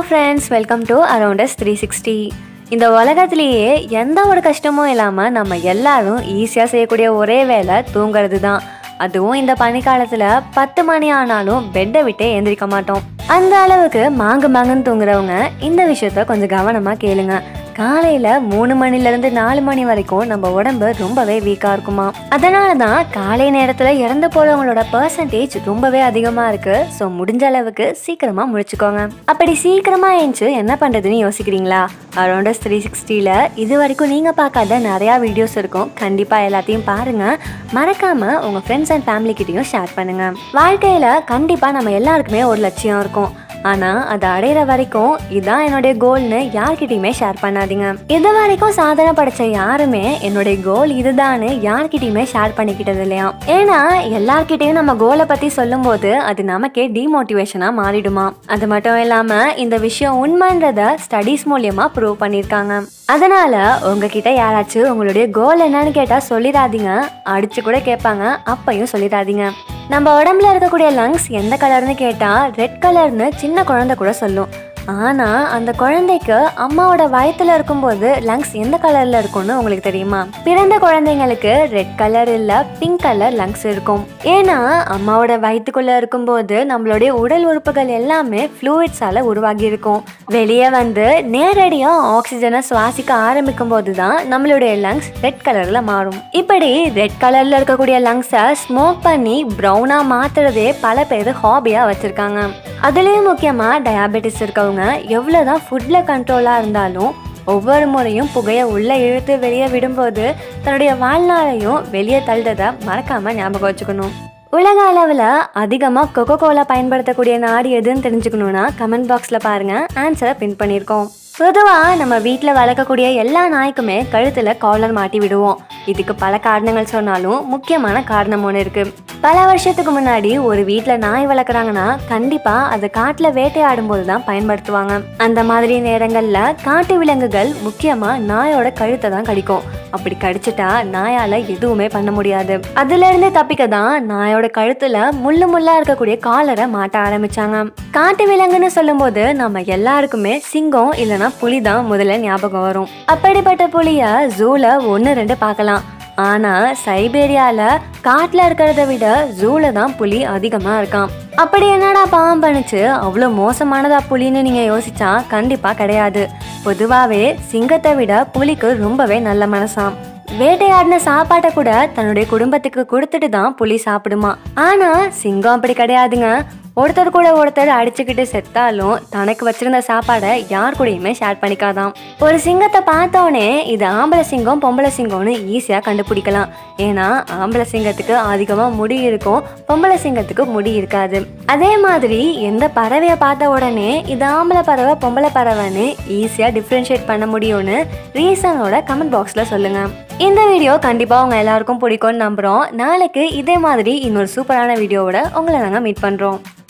friends, welcome to Around Us 360. இந்த உலகத்திலேயே எந்த ஒரு கஷ்டமும் இல்லாம நம்ம எல்லாரும் ஈஸியா செய்யக்கூடிய ஒரே வேலை தூங்குறது தான். அதுவும் இந்த பனிக்காலத்துல 10 மணி ஆனாலும் பெட்டை விட்டே எந்திரிக்க மாட்டோம். அந்த அளவுக்கு மாங்குன்னு தூங்குறவங்க இந்த விஷயத்த கொஞ்சம் கவனமா கேளுங்க. காலையில 3 மணிலிருந்து 4 மணி வரைக்கும் நம்ம உடம்பு ரொம்பவே வீக்கா இருக்குமா. அதனாலதான் காலை நேரத்துல இறந்து போறவங்களோட பெர்சன்டேஜ் ரொம்பவே அதிகமா இருக்கு. ஸோ முடிஞ்ச அளவுக்கு சீக்கிரமா முடிச்சுக்கோங்க. அப்படி சீக்கிரமா எழுந்து என்ன பண்றதுன்னு யோசிக்கிறீங்களா? அரௌண்ட் அஸ் 360ல இது வரைக்கும் நீங்க பார்க்காத நிறைய வீடியோஸ் இருக்கும். கண்டிப்பா எல்லாத்தையும் பாருங்க. மறக்காம உங்க ஃப்ரெண்ட்ஸ் அண்ட் ஃபேமிலி கிட்டையும் ஷேர் பண்ணுங்க. வாழ்க்கையில கண்டிப்பா நம்ம எல்லாருக்குமே ஒரு லட்சியம் இருக்கும். ஆனா அதை அடையிற வரைக்கும் இதான் என்னுடைய கோல்னு யார்கிட்டயுமே ஷேர் பண்ணாதீங்க. இது வரைக்கும் சாதனை படைச்ச யாருமே என்னுடைய கோல் இதுதான்னு யார்கிட்டயுமே ஷேர் பண்ணிக்கிட்டது இல்லையா? ஏன்னா எல்லார்கிட்டையும் நம்ம கோலை பத்தி சொல்லும் போது அது நமக்கே டிமோட்டிவேஷனா மாறிடுமா. அது மட்டும் இல்லாம இந்த விஷயம் உண்மைன்றத ஸ்டடீஸ் மூலியமா ப்ரூவ் பண்ணிருக்காங்க. அதனால உங்ககிட்ட யாராச்சும் உங்களுடைய கோல் என்னன்னு கேட்டா சொல்லிடாதீங்க. அடிச்சு கூட கேட்பாங்க, அப்பையும் சொல்லிடாதீங்க. நம்ம உடம்புல இருக்கக்கூடிய லங்ஸ் எந்த கலர்னு கேட்டா ரெட் கலர்னு சின்ன குழந்தை கூட சொல்லும். ஆனா அந்த குழந்தைக்கு அம்மாவோட வயத்துல இருக்கும்போது லங்ஸ் எந்த கலர்ல இருக்கும்னு உங்களுக்கு தெரியுமா? பிறந்த குழந்தைங்களுக்கு ரெட் கலர் இல்ல பிங்க் கலர் லங்ஸ் இருக்கும். ஏன்னா அம்மாவோட வயிற்றுக்குள்ள இருக்கும்போது நம்மளுடைய உடல் உறுப்புகள் எல்லாமே ஃப்ளூயிட்ஸால உருவாகி இருக்கும். வெளியே வந்து நேரடியா ஆக்சிஜனை சுவாசிக்க ஆரம்பிக்கும் போதுதான் நம்மளுடைய லங்ஸ் ரெட் கலர்ல மாறும். இப்படி ரெட் கலர்ல இருக்கக்கூடிய லங்ஸை ஸ்மோக் பண்ணி ப்ரௌனா மாத்துறதே பல பேர் ஹாபியா வச்சிருக்காங்க. அதுலயும் முக்கியமா டயாபெட்டிஸ் இருக்கவங்க எவ்வளவுதான் ஃபுட்ல கண்ட்ரோலா இருந்தாலும் ஒவ்வொரு முறையும் புகையை உள்ள இழுத்து வெளியே விடும்போது தன்னுடைய வாழ்நாளையும் வெளியே தள்ளுறதை மறக்காம ஞாபகம் வச்சுக்கணும். உலக அளவில் அதிகமாக கொக்கோ கோலா பயன்படுத்தக்கூடிய நாடு எதுன்னு தெரிஞ்சுக்கணுன்னா கமெண்ட் பாக்ஸில் பாருங்க, ஆன்சரை பின் பண்ணியிருக்கோம். பொதுவாக நம்ம வீட்டில் வளர்க்கக்கூடிய எல்லா நாய்க்குமே கழுத்தில் காலர் மாட்டி விடுவோம். இதுக்கு பல காரணங்கள் சொன்னாலும் முக்கியமான காரணம் ஒன்று இருக்கு. பல வருஷத்துக்கு முன்னாடி ஒரு வீட்டில் நாய் வளர்க்குறாங்கன்னா கண்டிப்பாக அதை காட்டில் வேட்டையாடும் போது தான் பயன்படுத்துவாங்க. அந்த மாதிரி நேரங்களில் காட்டு விலங்குகள் முக்கியமாக நாயோட கழுத்தை தான் கடிக்கும். அப்படி கடிச்சிட்டா நாயால எதுவுமே பண்ண முடியாது. அதுல இருந்து தப்பிக்க தான் நாயோட கழுத்துல முள்ளா இருக்கக்கூடிய காலரை மாட்ட ஆரம்பிச்சாங்க. காட்டு விலங்குன்னு சொல்லும் போது நம்ம எல்லாருக்குமே சிங்கம் இல்லைன்னா புலி தான் முதல்ல ஞாபகம் வரும். அப்படிப்பட்ட புலிய ஜூல 1-2 பார்க்கலாம். ஆனா சைபேரியால காட்டுல இருக்கிறத விட ஜூல தான் புலி அதிகமா இருக்கான். அப்படி என்னடா பாவம் பண்ணுச்சு, அவ்வளோ மோசமானதா புலின்னு நீங்க யோசிச்சா கண்டிப்பா கிடையாது. பொதுவாவே சிங்கத்தை விட புலிக்கு ரொம்பவே நல்ல மனசாம். வேட்டையாடின சாப்பாட்டை கூட தன்னுடைய குடும்பத்துக்கு கொடுத்துட்டு தான் புலி சாப்பிடுமா. ஆனா சிங்கம் அப்படி கிடையாதுங்க. ஒருத்தர் கூட ஒருத்தர் அடிச்சுக்கிட்டு செத்தாலும் தனக்கு வச்சிருந்த சாப்பாடை யார் கூடயுமே ஷேர் பண்ணிக்காதான். ஒரு சிங்கத்தை பார்த்தோன்னே இது ஆம்பளை சிங்கம் பொம்பளை சிங்கம்னு ஈஸியா கண்டுபிடிக்கலாம். ஏன்னா ஆம்பளை சிங்கத்துக்கு அதிகமா முடி இருக்கும், பொம்பளை சிங்கத்துக்கு முடி இருக்காது. அதே மாதிரி எந்த பறவையை பார்த்த உடனே இது ஆம்பளை பறவை பொம்பளை பறவைன்னு ஈஸியா டிஃப்ரென்ஷியேட் பண்ண முடியும்னு ரீசனோட கமெண்ட் பாக்ஸ்ல சொல்லுங்க. இந்த வீடியோ கண்டிப்பா உங்க எல்லாருக்கும் பிடிக்கும்னு நம்புறோம். நாளைக்கு இதே மாதிரி இன்னொரு சூப்பரான வீடியோவோட உங்களை நாங்க மீட் பண்றோம்.